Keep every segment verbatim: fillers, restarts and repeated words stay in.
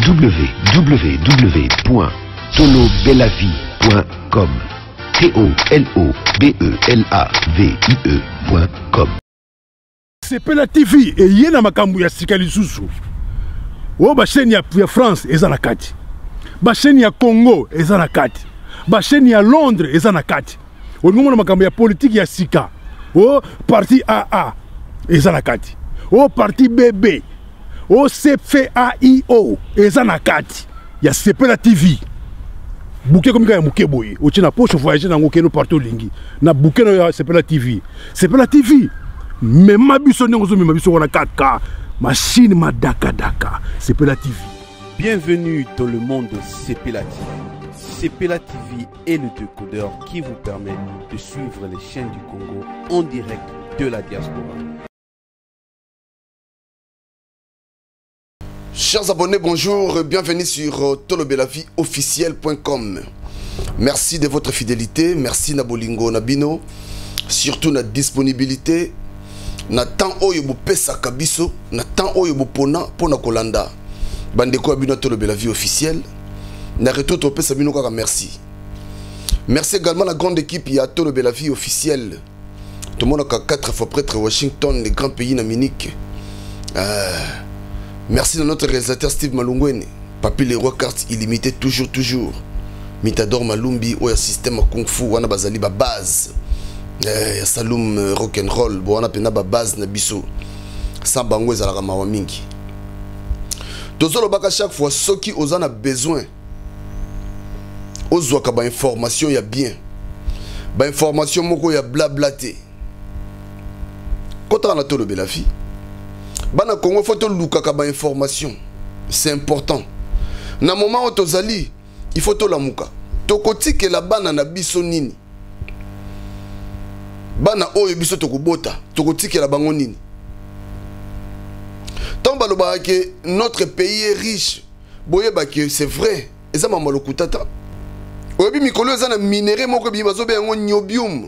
w w w point tolo bella vie point com. T O L O B E L A V I E point com. Sepela T V et yena makambu ya sika lisusu. O ba chaîne ya, ya France eza na kati. Ba chaîne ya Congo eza na kati. Ba chaîne ya Londres eza na kati. O ngomona makambu ya politique ya sika. O parti A A eza na kati. O parti B B. O C F A I O eza na kati. Ya Sepela T V. Bouquet comme ya muke boye. O tina poche voyager na ngokeno partout lingi. Na bouquet na Sepela T V. Sepela T V. Mais ma biso n'engozo mais ma biso wana quatre K machine ma daka daka Sepela T V. Bienvenue dans le monde de Sepela T V. Sepela T V est le décodeur qui vous permet de suivre les chaînes du Congo en direct de la diaspora. Chers abonnés, bonjour, bienvenue sur tolo bella vie officiel point com. Merci de votre fidélité, merci Nabolingo Nabino, surtout notre disponibilité. Na temps oyo bo pesa kabiso, na temps oyo bo pona pona kolanda. Bandeko abino tolo bella vie officiel. Na retour to pesa bino kaka merci. Merci également la grande équipe ya tolo bella vie officiel. Tout le monde a quatre fois prêtre Washington, les grands pays d'Amérique. Euh, merci à notre réalisateur Steve Malungwene. Papi les rois cartes illimitées toujours toujours. Mitador Malumbi oya système kung fu wana bazali ba base. Eh, Saloum uh, rock and roll bo wana pena ba base na biso sans bango ezalaka mawa mingi tozolo baka chaque fois soki ozana besoin ozwaka ba information ya bien ba information moko ya blabla te kota na tolo bella vie bana Congo faut to lukaka ba information c'est important na moment où tozali il faut to lamuka to kotike la bana na biso nini bana oyo biso tokobota tokotikela bango nini tant baloba que notre pays est riche boyeba que c'est vrai eza mama lokutata oyebi mikolo eza na minéraux moko bi bazobe yango niobium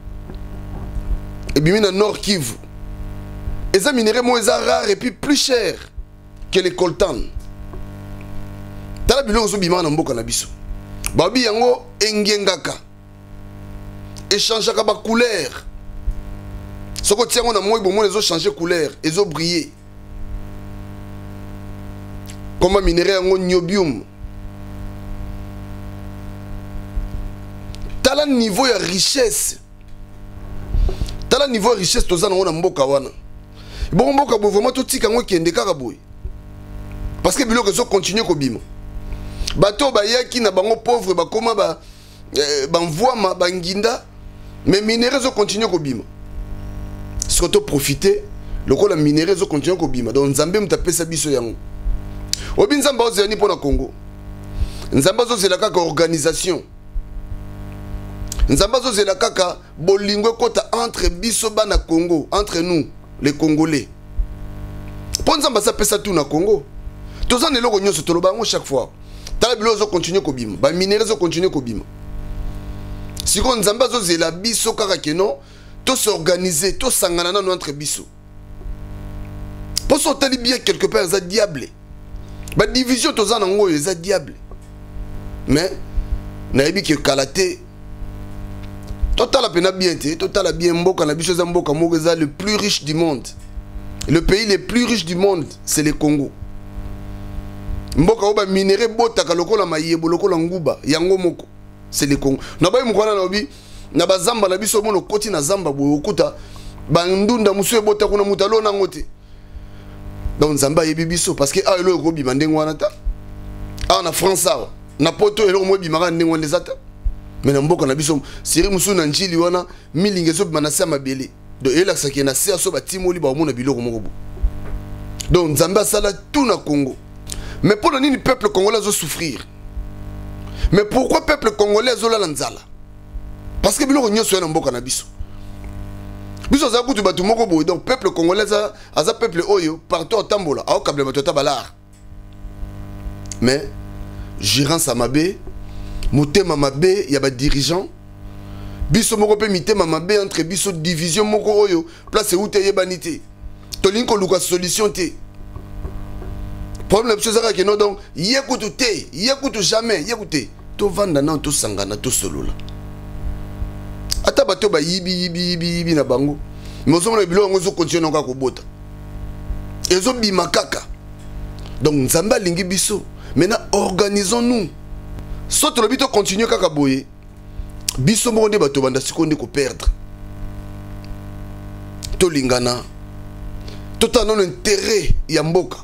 et bimi na Nord Kivu eza minéraux mo eza rare et puis plus cher que les coltan tala biloko zo bima na mboka na biso babi yango engengaka échangeaka ba couleur soko tiango na moi bon les autres changer couleur ils ont brillé comme minerai en niobium tala niveau ya richesse tala niveau ya richesse tozana on na mboka wana bon mboka bo vraiment tout tika ngo kende kaka boy parce que biloko zo continuer ko bima bato ba yaki na bango pauvre ba koma ba ba mvoama ba nginda. Mais minéraux continuent à bima. Surtout profiter, le coup la minéraux continuent à bima. Donc Nzambe mtape sa biso yango. Obi Nzamba ozani pour na Congo. Nzamba zo zela kaka organisation. Nzamba zo zela kaka bolingo kota entre biso bana Congo, entre nous les Congolais. Pour Nzamba sa pesa tout na Congo. Tozana eloko nyonso toloba ngo chaque fois. Tala bilo zo continuer ko bima. Ba minéraux continuer ko bima. Si on Nzamba zo zela biso kaka keno to s'organiser to sangana na entre biso pour sortir bien quelque part za diable ba division to za nango za diable mais na yebi ke kalaté total pena bien té total bien mboka na biso za mboka moko za le plus riche du monde, le pays le plus riche du monde c'est le Congo. Mboka oba minéraux botaka lokola mayebo lokola nguba yango moko c'est le Congo. Na ba mukwana na obi na bazamba na biso mono koti na zamba boyo okuta bandunda musu ebota kuna mutalo na ngote. Donc Nzamba yebi biso parce que a elo ko bi mandengo wana ta. A na France awa na poto elo mo bi maka ndengo ndezata. Mais na mboka na biso siri musu na njili wana milinge so manasa mabele. Donc ela saki na sia so batimoli ba mona biloko moko bo. Donc Nzamba sala tout na Congo. Mais pour le peuple congolais zo souffrir. Mais pourquoi le peuple congolais zola lanzala? Parce que biloko nyoso na mboka na biso. Biso za kutu batu moko boy donc peuple congolais za aza peuple oyo partout au tambola au kable bato tabalar. Mais gérance amabe, motema mabe ya ba dirigeant. Biso moko pe mitema mabe entre biso division moko oyo place où te yebanité. Tolinko luka solution te. problème c'est ça que non donc yekutu te yekutu jamais yekuté to vanda na to sangana to solola ata bato ba yibi yibi yibi yibi na bango mais ozo na bilo ngozo continuer nka ko bota ezo bima kaka donc nzamba lingi biso maintenant organisons-nous soto le bito continuer kaka boye biso mo nde bato banda sikonde ko perdre to lingana to ta non intérêt ya mboka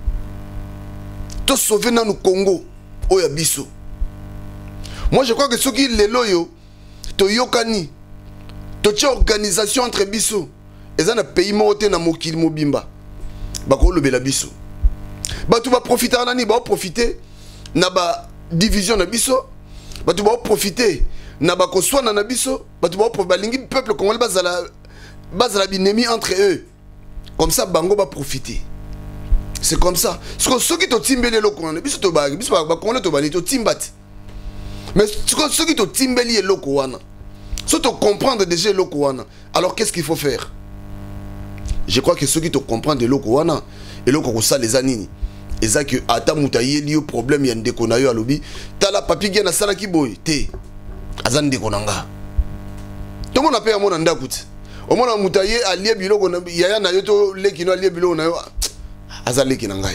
to sauver na nous Congo oya biso. Moi je crois que ceux qui les loyo to yokani to tcha organisation entre biso eza na pays moté na mokili mobimba bako lobela biso batu ba profiter nani ba profiter na ba division na biso batu ba profiter na ba koswana na biso batu ba balingi peuple congolais bazala bazala binemi entre eux comme ça bango ba profiter. C'est comme ça. Ceux qui te timbeli le Coran, biso to ba biso ba Congolais to ba to timbat. Mais ceux qui te timbeli le Coran, ceux qui te comprendre déjà le Coran. Alors qu'est-ce qu'il faut faire? Je crois que ceux qui te comprennent le Coran et le Coran ça les anini. Et ça que ata mutaye lié problème ya ndeko na yo alobi, tala papi gena na sala ki boy te. Azan ndeko nanga. Tout le monde a payé mon ndakut. Au moins mutaye allié biloko na yaya na yo to lekino allié biloko na yo. Azali kinangai.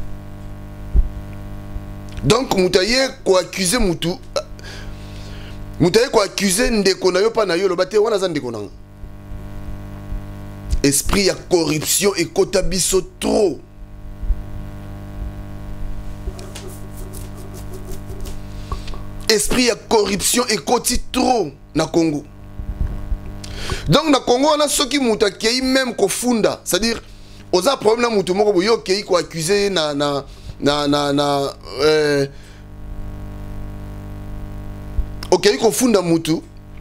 Donc mutaye ko accuser mutu mutaye ko accuser ndeko na yo pa na yo lo bate wana za ndeko nanga. Esprit ya corruption et kota biso trop. Esprit ya corruption et koti trop na Congo. Donc na Congo on a ceux qui muta kei même ko funda, c'est-à-dire oza problème na mutu moko boyo kei ko accuser na na na na na euh OK ko funda mutu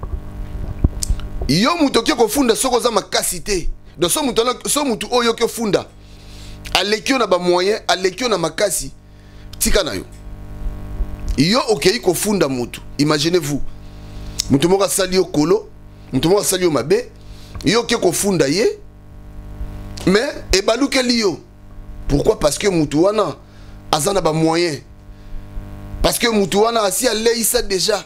yo mutu ko funda soko za makasité donc so mutu so mutu oyo ko funda alekio na ba moyen alekio na makasi tika na yo yo OK ko funda mutu imaginez-vous mutu moko sali yo kolo mutu moko sali yo mabe yo ko funda ye mais ebaluke liyo. Pourquoi? Parce que Moutouana azana ba moyen. Parce que Moutouana asi a leisa déjà.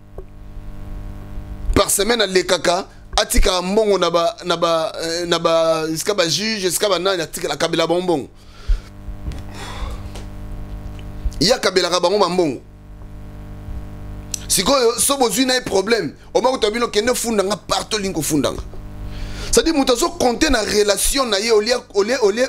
Par semaine le kaka atika mbongo na ba na ba na ba iska ba juge iska ba na atika la kabila bonbon. Ya kabila ka bango mbongo. Siko so bozui na problème. O ma utabino kende funda nga parto linko funda nga. Ça dit mutazo compter na relation na ye olia olia olia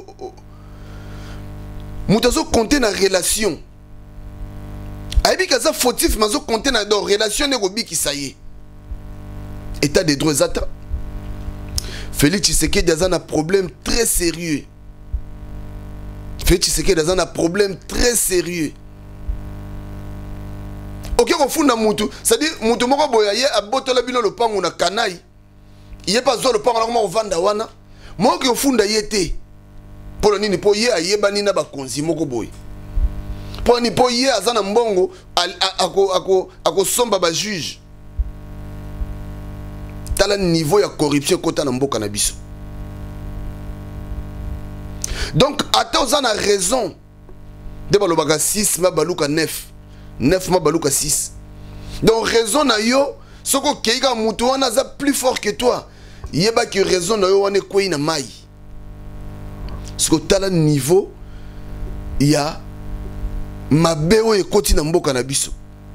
mutazo compter na relation aibi kaza fautif mazo compter na do relation ne gobi ki ça y est état des droits zata Félix Tshisekedi a un problème très sérieux. Félix Tshisekedi a un problème très sérieux. OK ko funda mutu ça dit mutu moko boya ye abotola bino le pango na kanai. Il n'y a pas le parent au vanda wana. Moi qui au fond d'ayete. Pour le nini po ye aye banina ba konzi moko boy. Pour ni po ye azana mbongo ako ako ako somba ba juge. Tala niveau ya corruption kota na mboka na biso. Donc ata ozana raison de balobaka six ma baluka neuf. neuf ma baluka six. Donc raison na yo soko keika mutu wana za plus fort que toi. Yeba ki raison na yo wane kwe na mai. Soko tala niveau ya mabeo e koti na mboka na biso.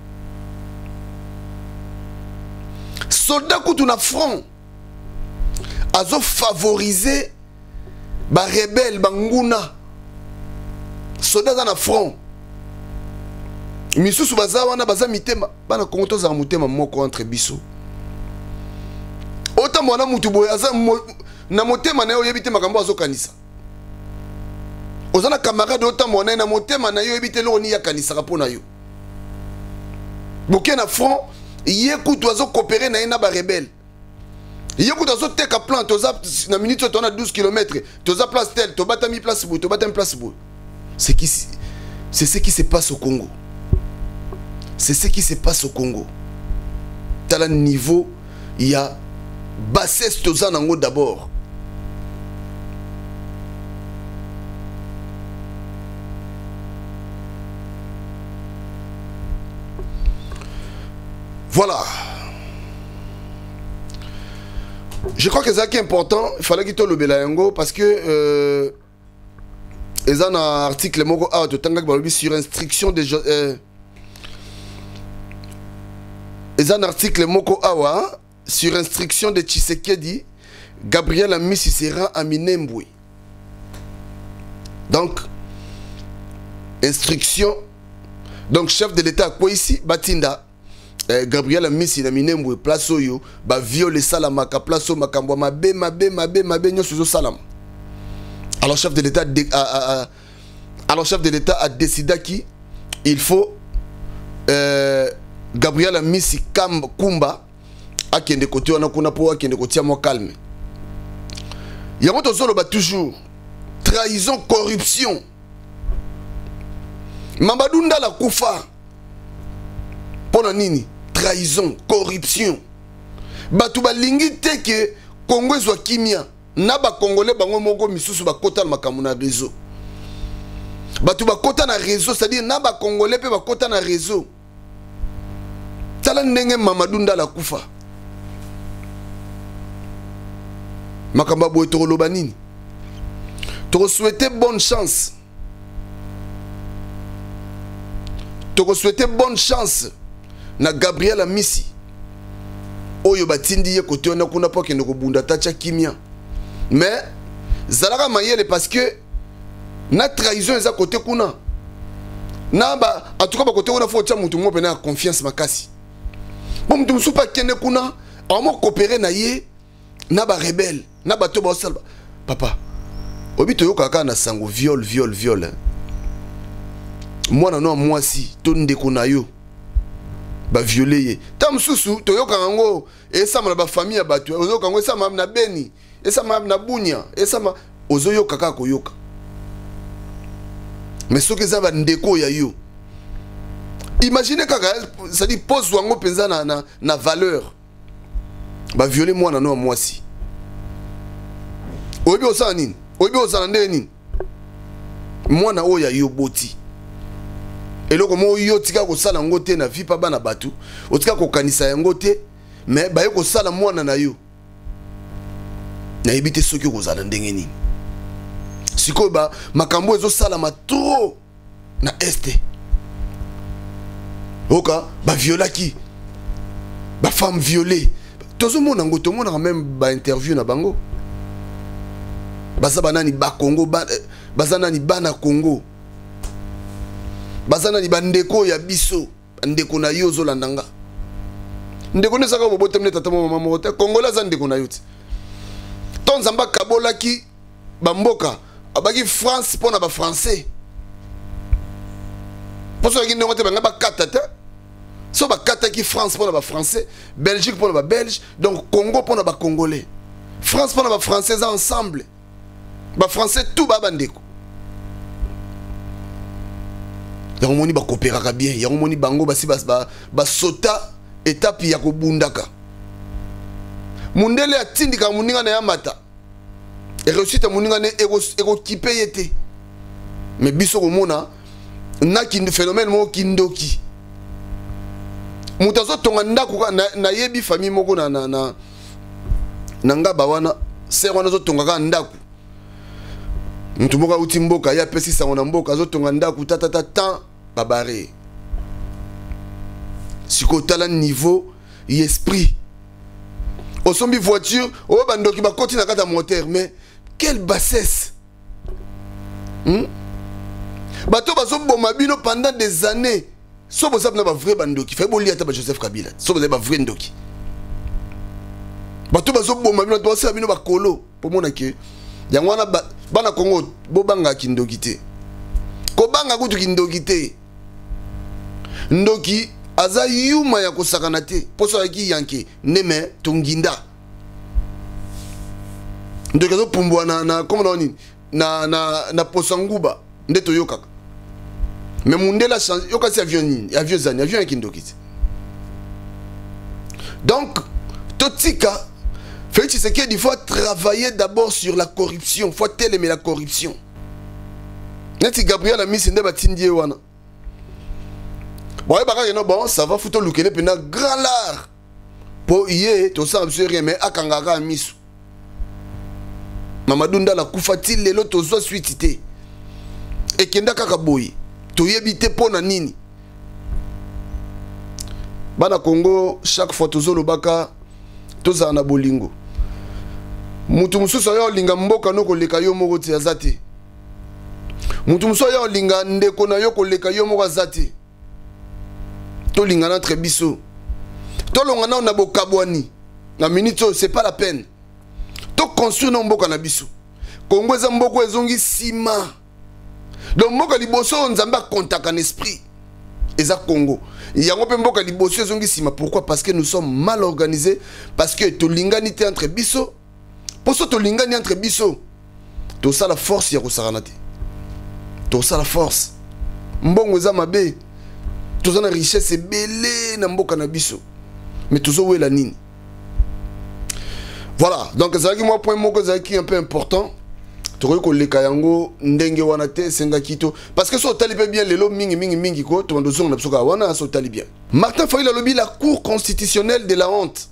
Soldat kutu na front azo favoriser ba rebelle banguna. Soldat za na front. Misusu baza wana baza mitema bana konto za mutema moko entre biso. Ota mwana mutu boye aza na motema na yo yebite makambo azo kanisa. Ozana camarade ota mwana na motema na yo yebite lo ni ya kanisa rapona yo. Boké na front ye kutu azo coopérer na ina ba rebelle. Ye kutu azo teka plan toza na minute to na douze kilomètres, toza place tel, to batami place bo, to batami place bo. C'est qui c'est ce qui se passe au Congo. C'est ce qui se passe au Congo. T'as le niveau, il y a bassesse tozanango d'abord. Voilà. Je crois que c'est ça qui est important. Il fallait qu'il te le bélayango parce que euh, il y a un article sur instruction des euh, il y a un article moko awa sur instruction de Tshisekedi. Gabriel Amisi sera à Minembwe. Donc instruction. Donc chef de l'État quoi ici Batinda. Eh, Gabriel Amisi na Minembwe place oyo ba violer salamaka place o makambo mabe mabe mabe mabe nyoso salam. Alors chef de l'État alors chef de l'État a décidé qu'il il faut euh, Gabriel Amisi Kam Kumba a kende côté on a kuna po a kende côté mo calme. Yango to solo ba toujours trahison corruption. Mamadunda la kufa. Pona nini trahison corruption. Batu ba lingi te ke Congo ezwa kimia. Na ba congolais bango moko misusu ba kota na makambo na réseau. Batu ba kota na réseau, c'est-à-dire na ba congolais pe ba kota na réseau. Tala ndenge Mamadou Ndala kufa. Makamba boye to loba nini. To souhaiter bonne chance. To souhaiter bonne chance na Gabriel Amisi. Oyo batindi ye kote ona kuna po kende ko bunda tacha kimia. Mais zalaka mayele parce que na trahison eza côté kuna na ba en tout cas ba côté kuna faut tia mutu mo pena confiance makasi bon mutu musu pa kende kuna amo coopérer na ye na ba rebelle na ba to ba salba papa obi to yoka na sango viol viol viol mwana no mwasi to ndeko na yo ba violer ye tam susu to yoka ngo e sama ba famille ya batu ozoka ngo sama na Beni et ça m'a na bunya et ça m'a ozoyo kaka koyoka mais ce que ça va ndeko ya yo imaginez kaka ça dit pose wango penza na na, na valeur ba violer moi na no moi si obi osana nini obi osana ndenge nini moi na oya yo boti eloko mo yo tika ko sala ngote na vie pa bana batu otika ko kanisa ya ngote mais ba yo ko sala mwana na yo na ebite soki kozala ndenge nini sikoyo ba makambo ezo salama trop na este oka ba violaki ba femme violée tozo mona ngo to mona même ba interview na bango baza banani ba Congo ba baza nani bana Congo baza nani bandeko ya biso ndeko na yo zo landanga ndeko ne saka bobote mne tata mama mama te Congola za ndeko na yo ti Tonzamba Kabola ki bamboka abaki France pona ba français poso ki ndongo te banga ba katata so ba kata ki France pona ba français Belgique pona ba belge donc Congo pona ba congolais France pona ba français ensemble ba français tout ba bandeko yango moni ba coopéraka bien yango moni bango basi ba ba sota étape ya ko bundaka mundele atindika muninga na yamata et réussite muninga ne ego ego kipe yete mais biso komona na ki phénomène mo kindoki mutazo tonga ndako na, na yebi famille moko na na na nanga bawana sero wana zo tonga ka ndako mutu moko uti mboka ya pesi sango na mboka zo tonga ndako tata tata babare siko tala niveau esprit au sombi voiture au bando qui va continuer à moteur mais quelle bassesse hmm? Bato baso bomabino pendant des années so bosa na ba vrai bando qui fait boli ata ba Joseph Kabila so bosa ba vrai ndoki bato baso bomabino to sa bino ba kolo po mona ke yango na bana Congo bo banga kindoki te ko banga kutu kindoki te ndoki aza yuma ya kosakana te poso yaki yanke neme tunginda ndoki azo pumbwa na na comme na nini na na na posanguba ndeto yokaka mais mundela change yoka si avion nini avion zani avion yaki ndoki te donc totika Félix Tshisekedi il faut travailler d'abord sur la corruption il faut aimer la corruption neti Gabriel Amisi nde batindie wana Bon, bon, ça va foutre le kele pendant grand lard. Pour y est, tout ça, monsieur, mais à Kangara Misu. Mamadunda la Koufatil, les lots, soit suitité. Et Kenda Kakaboy, tu y habite pour Nanini. Bana Congo, chaque fois, tous le baka, tous en abolingo. Moutoumsou soya linga mboka no koleka yo moko ti azati. Moutoumsou soya linga ndeko na yo koleka yo moko azati. To linga na très biso. To longana na bokabwani. Na minute c'est pas la peine. To construire na mboka na biso. Kongo za mboko ezongi sima. Donc mboka liboso nzamba contact en esprit. Eza Congo. Yango pe mboka liboso ezongi sima. Pourquoi? Parce que nous sommes mal organisés, parce que to linganité entre biso. Pour ça, tu as entre biso. Tu as la force, tu as la force. Mbongo za mabe. Tu as la richesse belé na mboka na biso. Mais tu as la nini. Voilà. Donc, c'est moi point moko qui est un peu important. Tu as que les kayango ndenge wanate senga kito. Parce que so talibé bien les lo mingi mingi mingi ko. Tu as besoin de psoka wana so talibé. Martin Fayulu a lobby la Cour constitutionnelle de la honte.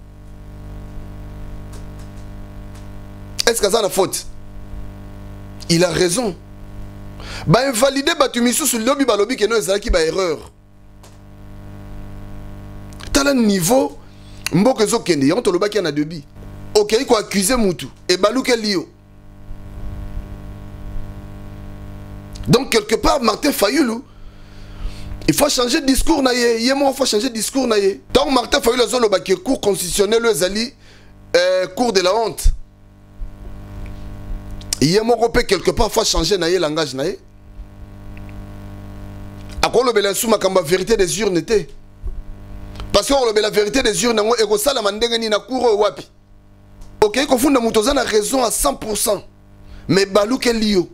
Est-ce que ça a la faute? Il a raison. Bah invalider Batumisu sur le lobby, bah lobby qui est qui bah erreur. T'as le niveau, mboke zo kende, yon to loba qui en a deux bi. Ok, il faut accuser Moutou et balou quel lio. Donc quelque part Martin Fayulu, il faut changer de discours naïe. Il faut changer de discours naïe. Donc Martin Fayulu zo loba qui cours constitutionnel le zali, euh, cours de la honte. Il y a mon repère quelque part, il faut changer le langage. À quoi le bel souma kamba vérité des urnes était? Parce que la vérité des urnes, et ça la mandengani na couro wapi. Ok, qu'on fonde Moutozan a raison à cent pour cent. Mais balou quel lio.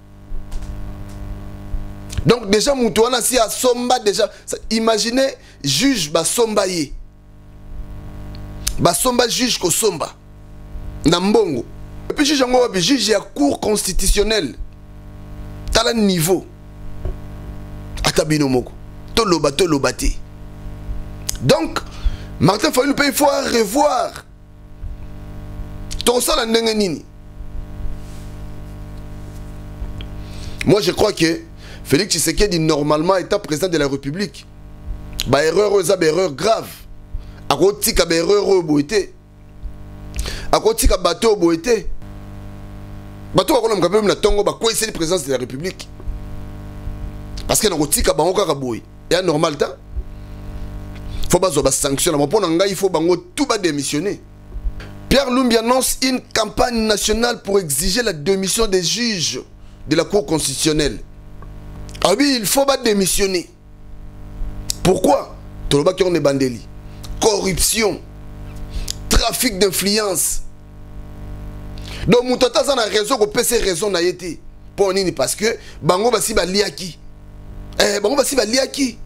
Donc déjà Moutouana si à somba déjà. Imaginez juge ba somba ye. Ba somba juge ko somba. Nambongo. Et puis juge en juge à cour constitutionnelle. T'as le niveau. Atabino moko. Toloba tolobati. Donc, Martin Fayulu il faut revoir. Ton ça la nini. Moi je crois que Félix Tshisekedi normalement état président de la République. Bah erreur aux erreur grave. A côté ka erreur au boité. A côté ka bateau au boité. Bateau a quand même la tongo ba quoi c'est la présence de la République. Parce que na côté ka bango ka boy. Et normal ta. Faut pas zoba sanction na pona nga il faut bango tout ba démissionner. Pierre Lumbi annonce une campagne nationale pour exiger la démission des juges de la Cour constitutionnelle. Ah oui, il faut pas démissionner. Pourquoi? Toloba qui on est bandeli. Corruption, trafic d'influence. Donc Moutata ça a raison qu'on peut ces raisons na été. Pour nini parce que bango basi ba liaki. Eh bango basi ba liaki.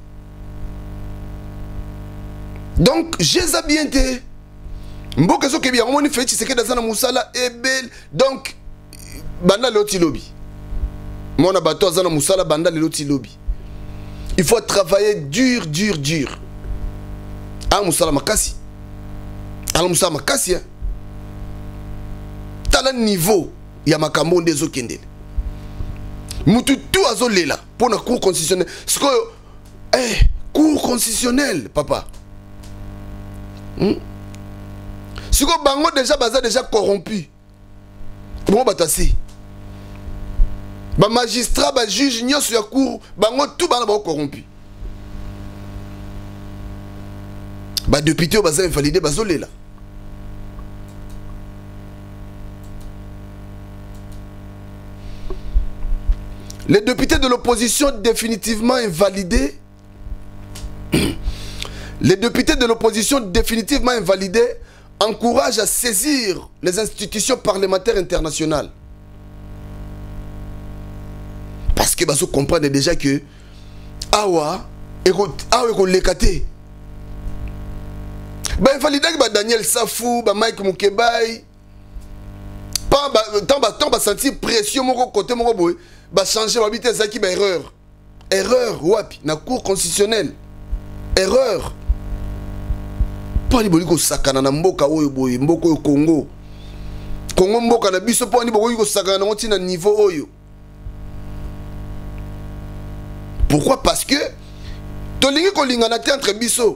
Donc j'ai ça bien été. Mboka zo ke bien on fait c'est que dans na musala ebel donc banda loti lobby. Mon abato za na musala banda loti lobby. Il faut travailler dur dur dur. Ah musala makasi. Ah musala makasi. T'as le niveau ya makambo ndezo kendele. Mutu tout azolela pour la cour constitutionnelle. Ce que eh cour constitutionnelle papa. Hmm? Si vous bango déjà baza déjà corrompu. Bon batasi. Ba magistrat ba juge nyo sur la cour bango tout bana ba corrompu. Ba député baza invalidé bazolé là. Les députés de l'opposition définitivement invalidés. Les députés de l'opposition définitivement invalidés encouragent à saisir les institutions parlementaires internationales. Parce que vous comprenez déjà que Awa et Awa lekate. Bah invalidé ba Daniel Safou, ba Mike Mukebay. Pas tant ba tant ba sentir pression mon côté mon boy, ba changer ba bité ça qui ba erreur. Erreur wapi na cour constitutionnelle. erreur po ni boliko sakana na mboka oyo boye mboka oyo Congo Congo mboka na biso po ni boliko sakana na ntina niveau oyo. Pourquoi? Parce que tolingi kolingana te entre biso.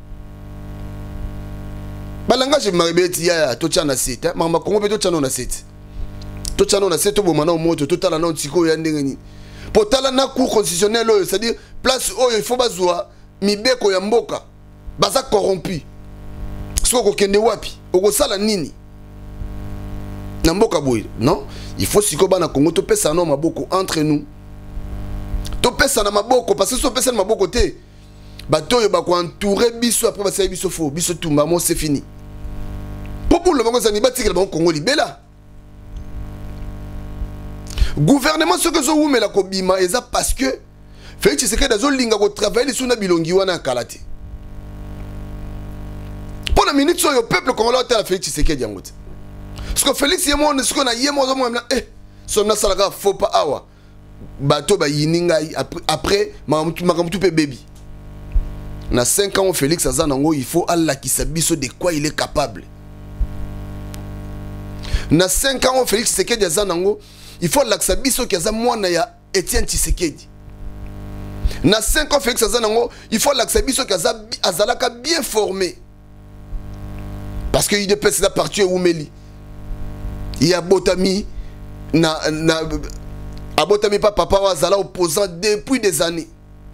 Balanga je maribeti ya to tchana site mama Congo pe to tchana na site to tchana na site to bomana o moto to tala na ntiko ya ndengeni po tala na cour constitutionnel oyo, c'est-à-dire place oyo il faut bazwa mibeko ya mboka baza corrompu soko kende wapi okosala nini na mboka boy. Non, il faut siko bana Congo to pesa na maboko entre nous to pesa na maboko parce que so pesa na maboko te bato yo ba ko entourer biso après ba biso fo biso tumba mo c'est fini. Pour le moment, ça n'est pas que le Congo libéla. Gouvernement, ce que je vous mets la Kobima, c'est parce que Félix Tshisekedi a zolinga ko travailler sur na bilongi wana kalate. Pour la minute sur le peuple congolais à Félix Tshisekedi yangote. Parce que Félix yemo ne ce qu'on a yemo zo mo eh son na salaga faut pas awa. Bato ba yininga après makamutu pe baby. Na cinq ans Félix azanango il faut Allah qui sabiso de quoi il est capable. Na cinq ans Félix Tshisekedi azanango il faut l'accès biso qui aza mwana ya Etienne Tshisekedi. Na cinq ans Félix azanango il faut l'accès biso qui aza azalaka bien formé. Parce que il est passé la partie Oumeli. Il y a Botami na na Abotami pas papa azala opposant depuis des années.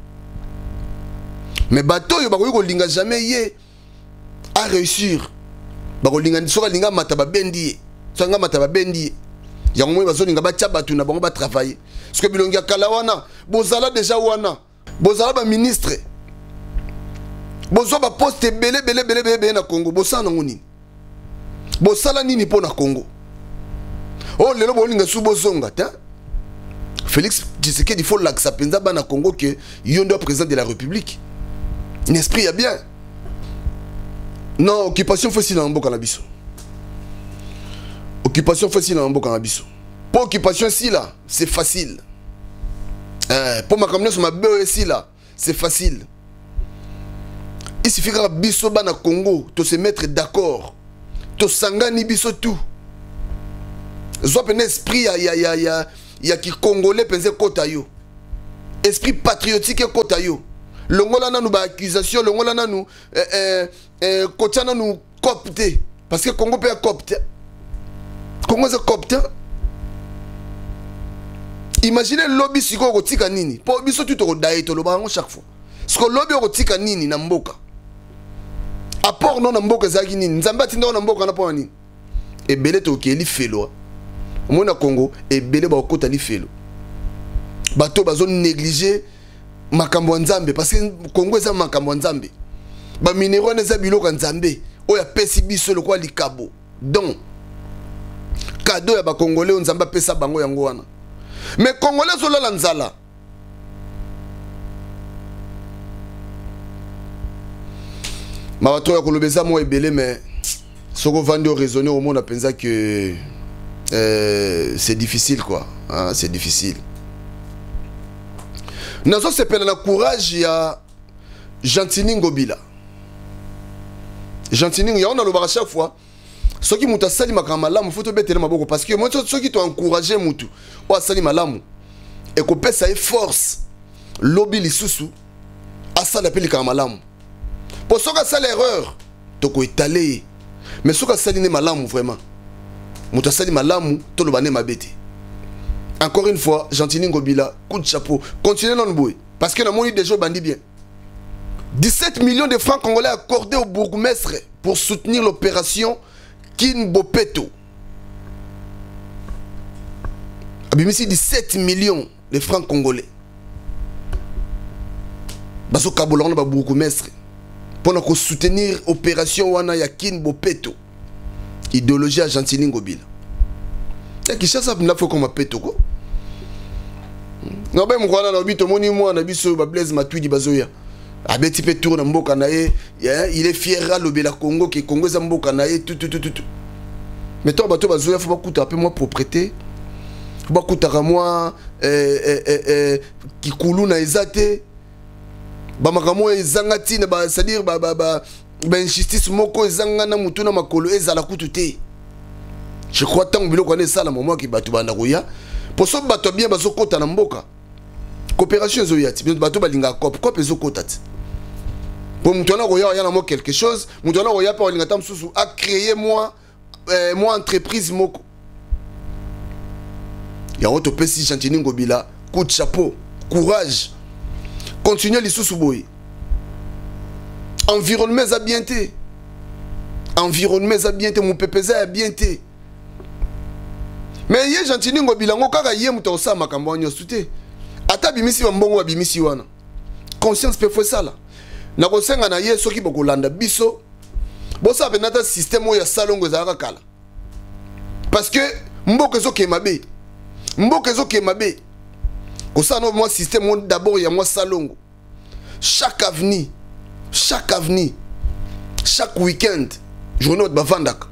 Mais bateau yo bakoki kolinga jamais yé à réussir. Bakolinga soka linga mataba bendi. Soka mataba bendi. Yango mo bazolinga ba tchabatu na bango ba travailler. Parce que bilongi kala wana, bozala déjà wana. Bozala ba ministre. Bozo ba poste belé belé belé belé na Congo. Bosala ngoni. Bosala nini po na Congo. Oh lelo bolinga su bozonga ta. Félix Tshisekedi il faut l'accès penza ba na Congo que yondo président de la République. Un esprit a bien. Non, occupation facile en Mboka Nabiso. Occupation facile en Mboka Nabiso. Pour occupation ici là, c'est facile. Euh, pour ma communauté sur ma B E ici là, c'est facile. Il suffit que biso bana Congo, to se mettre d'accord. To sangani biso tout. Soit un esprit ya ya ya ya ya qui congolais penser kota yo. Esprit patriotique kota yo. Longola nanu ba accusation, longola nanu euh euh euh kocha nanu copte parce que Congo peut copte. Congo c'est copte. Imaginez lobby siko ko tika nini. Po biso tout ko dai to loba chaque fois. Siko lobby ko tika nini na mboka. Apport non na mboka zaki nini. Nzamba tinda na mboka na po nini. E belé to keli felo. Mona Congo e belé ba kota li felo. Bato bazo négliger makambo nzambe parce que Congo eza makambo nzambe. Ba minéraux neza biloko nzambe. Oya pesi biso le kwa likabo. Donc cadeau ya ba congolais nzamba pesa bango yango wana. Mais congolais zo la nzala. Ma bato ya kolobeza mo ebele mais soko vandi au raisonner au monde a pensa que euh, c'est difficile quoi. Hein, c'est difficile. Nazo sepela na courage ya Gentini Ngobila. Gentini ya on a le bar à chaque fois. Ce qui muta sali makamala mu faut te betele maboko parce que moi ceux qui t'ont encouragé mutu o sali malamu et ko pesa e force lobby lisusu asala peli kamalamu. Pour ceux qui sali erreur to ko étaler mais ceux qui sali ne malamu vraiment. Muta sali malamu to lo bané mabete. Encore une fois, Gentini Ngobila, coup de chapeau. Continuez dans le bruit. Parce que nous avons eu des gens bandits bien. dix-sept millions de francs congolais accordés au bourgmestre pour soutenir l'opération Kinbopeto. Abimisi dix-sept millions de francs congolais. Baso Kabolon ba bourgmestre pour soutenir l'opération wana ya Kinbopeto. Idéologie à Gentini Ngobila. Qui chasse à la fois comme un pétoko. Non, ben, moi, na bito moni moi na biso ba Blaise Matuidi bazoya. Abeti pe tour na mboka na ye, il est fier à l'obéla Congo que Congo za mboka na ye tout tout tout tout. Mais toi bato bazoya faut pas coûter un peu moi propriété. Faut pas coûter à moi euh euh euh Kikulu na ezate. bamakamo ezanga tina ba c'est-à-dire ba ba ba ba injustice moko ezanga na mutu na makolo ezala kutu te. Je crois tant biloko ne sala moment ki batu banda koya pour so bato bien bazokota na mboka coopération zoyati bato balinga cop cop ezokota ti pour mutu na koya ya na mo quelque chose mutu na koya pa olinga tam susu a créer moi euh, moi entreprise moko ya auto pesi chantini ngobila coup de chapeau courage continuez les sous boy environnement za bien té environnement za bien té mon pépé za bien té mais yé chantini ngobila ngo kaka yé muto sa makambo nyosu té ata bimisi ba mbongo bimisi wana conscience pe fo sala na ko senga na yé soki bokolanda biso bosa benata système ya salongo za kala parce que mboka zo ke mabe mboka zo ke mabe ko ça no moi système d'abord il y a moi salongo chaque avenue chaque avenue chaque week-end journée de bavandaka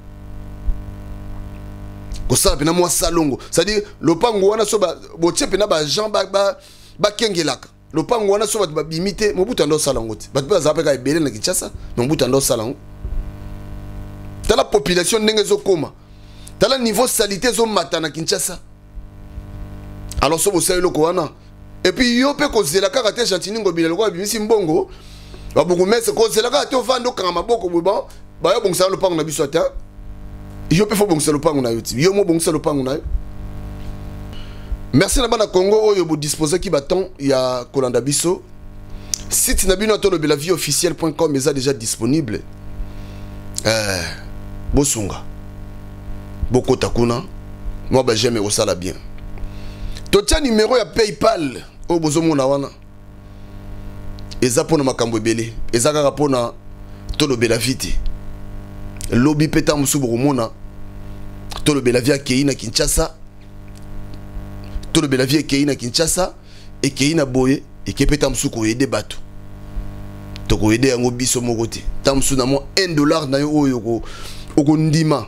ko ça pena moi salongo c'est-à-dire le pango wana so ba botie pena ba Jean ba ba kengelaka le pango wana so ba bimite mobuta ndo salongo ti ba ba zapeka ebele na Kinshasa mobuta ndo salongo dans la population ndenge zo koma dans le niveau salité zo mata na Kinshasa alors so bosayo loko wana et puis yo pe ko zela kaka te chantini ngobila loko bimisi mbongo ba buku mese ko zela kaka te ovando kanga maboko buba ba yo bongisa lo pango na biso ata yo pe fo bongisa lo pango na yo ti yo mo bongisa lo pango na yo. Merci na bana Congo oyo bo disposer ki baton ya kolanda biso site na bino to lobela vie officielle point com est déjà disponible euh bosunga boko takuna moi ba j'aime au sala bien. Totia numéro ya PayPal o bozomona wana eza pona makambo ebele eza kaka pona tolobela vite lobi peta musu bokomona tolobela via kei na Kinshasa tolobela via kei na Kinshasa e kei na boye e ke peta musu ko aider bato to ko aider yango biso moko te tamsu na mo un dollar na yo oyo ko okondima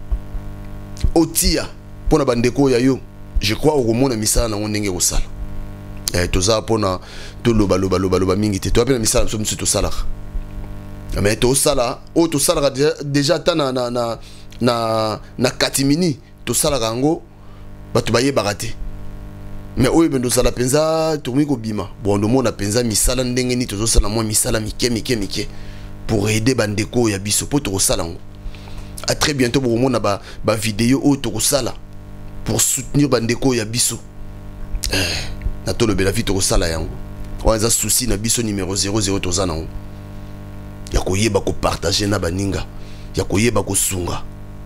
otia pona bandeko ya yo. Je crois au monde misala na ndenge ko sala eh toza pona to loba loba loba loba mingi te to apena misala so msu to sala mais to sala o to sala déjà ta na na na na na katimini to sala rango batu baye barate mais oyo bendo sala penza to mi ko bima bon ndo mona penza misala ndenge ni to sala mo misala mike mike mike pour aider bandeko ya biso po to sala ngo à très bientôt pour mona ba ba vidéo o to sala pour soutenir bandeko ya biso eh na to lobela vite ko sala yango waza souci na biso numéro zéro zéro tozana ngo ya koyeba ko partager na baninga ya koyeba ko sunga.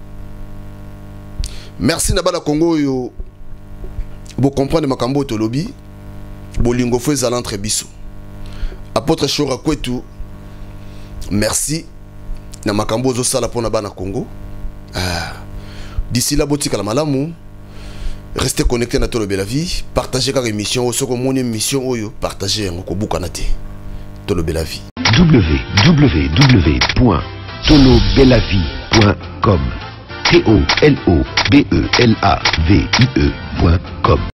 Merci na bala Congo yo bo comprendre makambo to lobi bolingo fo ezala entre biso apôtre Shora Kwetu merci na makambo zo sala pona bana Congo ah d'ici là botika la malamu. Restez connectés à Tolo Bella Vie, partagez la émission, ou ce que mon émission, partagez en Kobukanate. Tolo Bella Vie. w w w point tolo bella vie point com T O L O B E L A V I E point com